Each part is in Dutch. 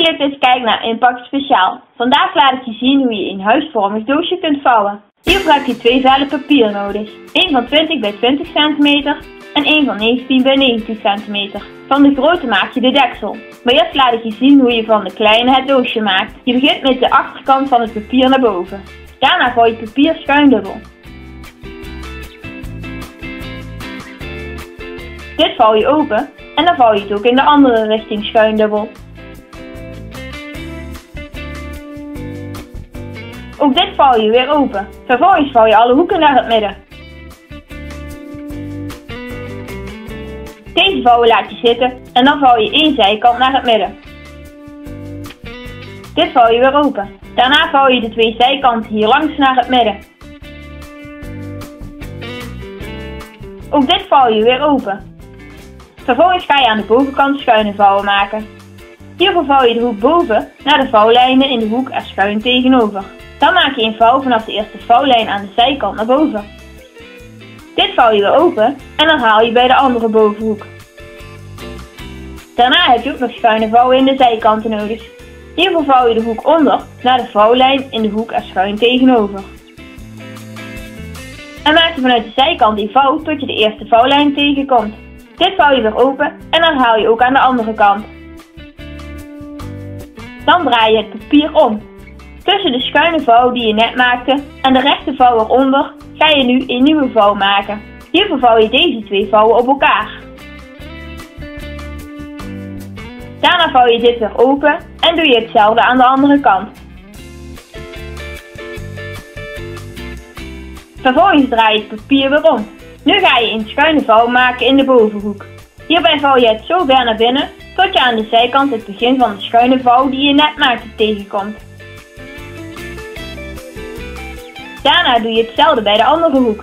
Leuk dat je kijkt naar Impact Speciaal. Vandaag laat ik je zien hoe je een huisvormig doosje kunt vouwen. Hiervoor heb je 2 vellen papier nodig. Eén van 20 bij 20 cm en één van 19 bij 19 cm. Van de grote maak je de deksel. Maar eerst laat ik je zien hoe je van de kleine het doosje maakt. Je begint met de achterkant van het papier naar boven. Daarna vouw je het papier schuin dubbel. Dit vouw je open en dan vouw je het ook in de andere richting schuin dubbel. Ook dit vouw je weer open. Vervolgens vouw je alle hoeken naar het midden. Deze vouwen laat je zitten en dan vouw je één zijkant naar het midden. Dit vouw je weer open. Daarna vouw je de 2 zijkanten hier langs naar het midden. Ook dit vouw je weer open. Vervolgens ga je aan de bovenkant schuine vouwen maken. Hiervoor vouw je de hoek boven naar de vouwlijnen in de hoek er schuin tegenover. Dan maak je een vouw vanaf de eerste vouwlijn aan de zijkant naar boven. Dit vouw je weer open en dan haal je bij de andere bovenhoek. Daarna heb je ook nog schuine vouwen in de zijkanten nodig. Hiervoor vouw je de hoek onder naar de vouwlijn in de hoek er schuin tegenover. En maak je vanuit de zijkant een vouw tot je de eerste vouwlijn tegenkomt. Dit vouw je weer open en dan haal je ook aan de andere kant. Dan draai je het papier om. Tussen de schuine vouw die je net maakte en de rechte vouw eronder ga je nu een nieuwe vouw maken. Hiervoor vouw je deze 2 vouwen op elkaar. Daarna vouw je dit weer open en doe je hetzelfde aan de andere kant. Vervolgens draai je het papier weer om. Nu ga je een schuine vouw maken in de bovenhoek. Hierbij vouw je het zo ver naar binnen tot je aan de zijkant het begin van de schuine vouw die je net maakte tegenkomt. Daarna doe je hetzelfde bij de andere hoek.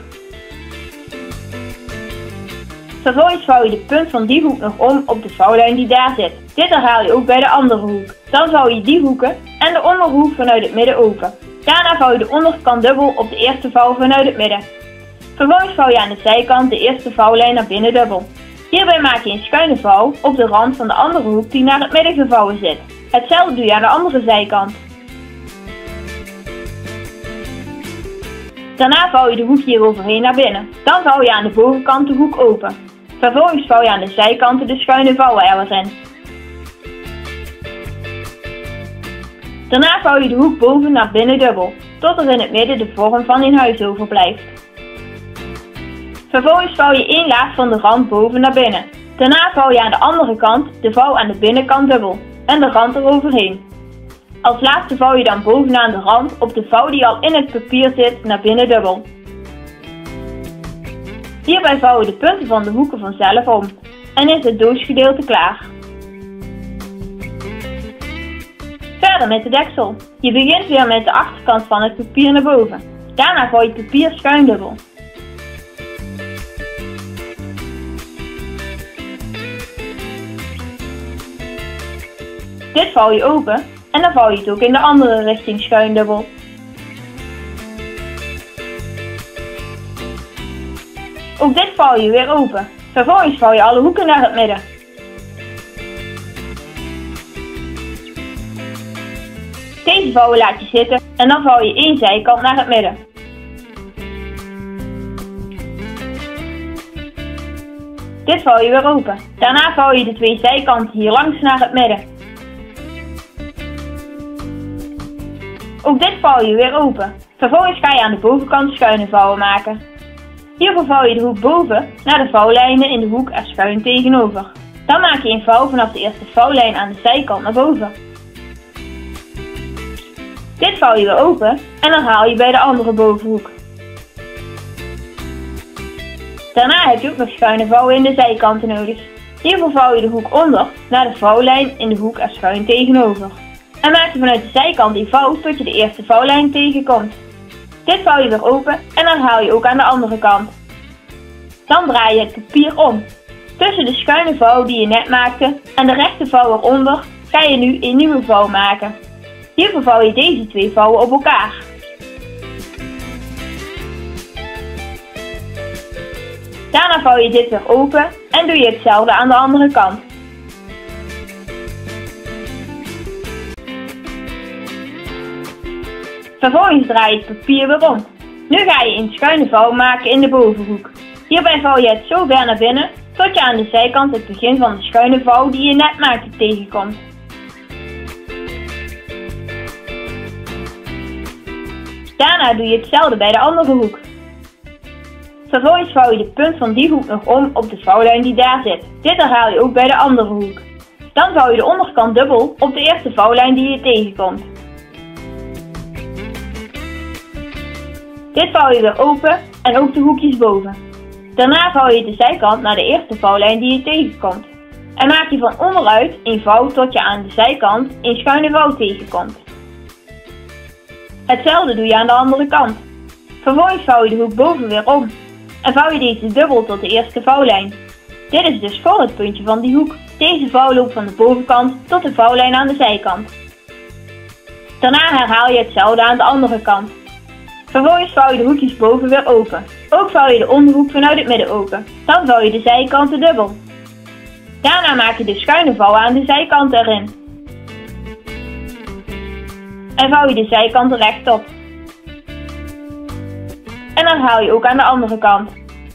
Vervolgens vouw je de punt van die hoek nog om op de vouwlijn die daar zit. Dit herhaal je ook bij de andere hoek. Dan vouw je die hoeken en de onderhoek vanuit het midden open. Daarna vouw je de onderkant dubbel op de eerste vouw vanuit het midden. Vervolgens vouw je aan de zijkant de eerste vouwlijn naar binnen dubbel. Hierbij maak je een schuine vouw op de rand van de andere hoek die naar het midden gevouwen zit. Hetzelfde doe je aan de andere zijkant. Daarna vouw je de hoek hier overheen naar binnen. Dan vouw je aan de bovenkant de hoek open. Vervolgens vouw je aan de zijkanten de schuine vouwen erin. Daarna vouw je de hoek boven naar binnen dubbel, tot er in het midden de vorm van een huis overblijft. Vervolgens vouw je één laag van de rand boven naar binnen. Daarna vouw je aan de andere kant de vouw aan de binnenkant dubbel en de rand eroverheen. Als laatste vouw je dan bovenaan de rand op de vouw die al in het papier zit naar binnen dubbel. Hierbij vouwen de punten van de hoeken vanzelf om en is het doosgedeelte klaar. Verder met de deksel. Je begint weer met de achterkant van het papier naar boven. Daarna vouw je het papier schuin dubbel. Dit vouw je open en dan vouw je het ook in de andere richting schuin dubbel. Ook dit vouw je weer open. Vervolgens vouw je alle hoeken naar het midden. Deze vouwen laat je zitten en dan vouw je één zijkant naar het midden. Dit vouw je weer open. Daarna vouw je de 2 zijkanten hier langs naar het midden. Ook dit vouw je weer open. Vervolgens ga je aan de bovenkant schuine vouwen maken. Hiervoor vouw je de hoek boven naar de vouwlijnen in de hoek er schuin tegenover. Dan maak je een vouw vanaf de eerste vouwlijn aan de zijkant naar boven. Dit vouw je weer open en dan haal je bij de andere bovenhoek. Daarna heb je ook nog schuine vouwen in de zijkanten nodig. Hiervoor vouw je de hoek onder naar de vouwlijn in de hoek er schuin tegenover. En maak je vanuit de zijkant een vouw tot je de eerste vouwlijn tegenkomt. Dit vouw je weer open en dan haal je ook aan de andere kant. Dan draai je het papier om. Tussen de schuine vouw die je net maakte en de rechte vouw eronder ga je nu een nieuwe vouw maken. Hiervoor vouw je deze 2 vouwen op elkaar. Daarna vouw je dit weer open en doe je hetzelfde aan de andere kant. Vervolgens draai je het papier weer om. Nu ga je een schuine vouw maken in de bovenhoek. Hierbij vouw je het zo ver naar binnen tot je aan de zijkant het begin van de schuine vouw die je net maakte tegenkomt. Daarna doe je hetzelfde bij de andere hoek. Vervolgens vouw je de punt van die hoek nog om op de vouwlijn die daar zit. Dit herhaal je ook bij de andere hoek. Dan vouw je de onderkant dubbel op de eerste vouwlijn die je tegenkomt. Dit vouw je weer open en ook de hoekjes boven. Daarna vouw je de zijkant naar de eerste vouwlijn die je tegenkomt. En maak je van onderuit een vouw tot je aan de zijkant een schuine vouw tegenkomt. Hetzelfde doe je aan de andere kant. Vervolgens vouw je de hoek boven weer om. En vouw je deze dubbel tot de eerste vouwlijn. Dit is dus voor het puntje van die hoek. Deze vouw loopt van de bovenkant tot de vouwlijn aan de zijkant. Daarna herhaal je hetzelfde aan de andere kant. Vervolgens vouw je de hoekjes boven weer open. Ook vouw je de onderhoek vanuit het midden open. Dan vouw je de zijkanten dubbel. Daarna maak je de schuine vouw aan de zijkant erin. En vouw je de zijkanten rechtop. En dan haal je ook aan de andere kant.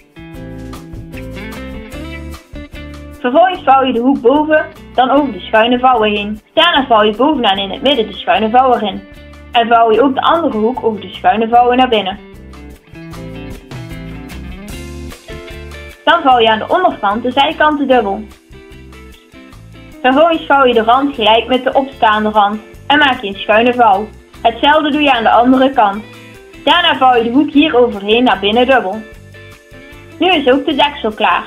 Vervolgens vouw je de hoek boven, dan over de schuine vouwen heen. Daarna vouw je bovenaan in het midden de schuine vouw erin. En vouw je ook de andere hoek over de schuine vouwen naar binnen. Dan vouw je aan de onderkant de zijkanten dubbel. Vervolgens vouw je de rand gelijk met de opstaande rand en maak je een schuine vouw. Hetzelfde doe je aan de andere kant. Daarna vouw je de hoek hier overheen naar binnen dubbel. Nu is ook de deksel klaar.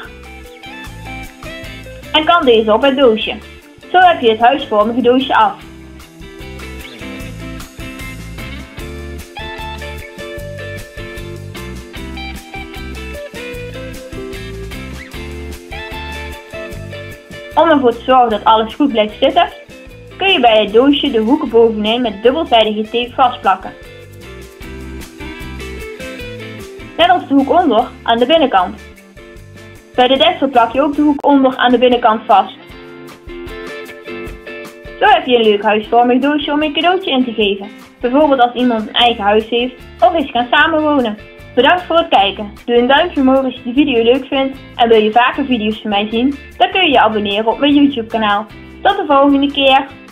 En kan deze op het doosje. Zo heb je het huisvormige doosje af. Om ervoor te zorgen dat alles goed blijft zitten, kun je bij het doosje de hoeken bovenin met dubbelzijdige tape vastplakken. Net als de hoek onder aan de binnenkant. Bij de deksel plak je ook de hoek onder aan de binnenkant vast. Zo heb je een leuk huisvormig doosje om een cadeautje in te geven. Bijvoorbeeld als iemand een eigen huis heeft of eens gaan samenwonen. Bedankt voor het kijken. Doe een duimpje omhoog als je de video leuk vindt en wil je vaker video's van mij zien, dan kun je je abonneren op mijn YouTube kanaal. Tot de volgende keer!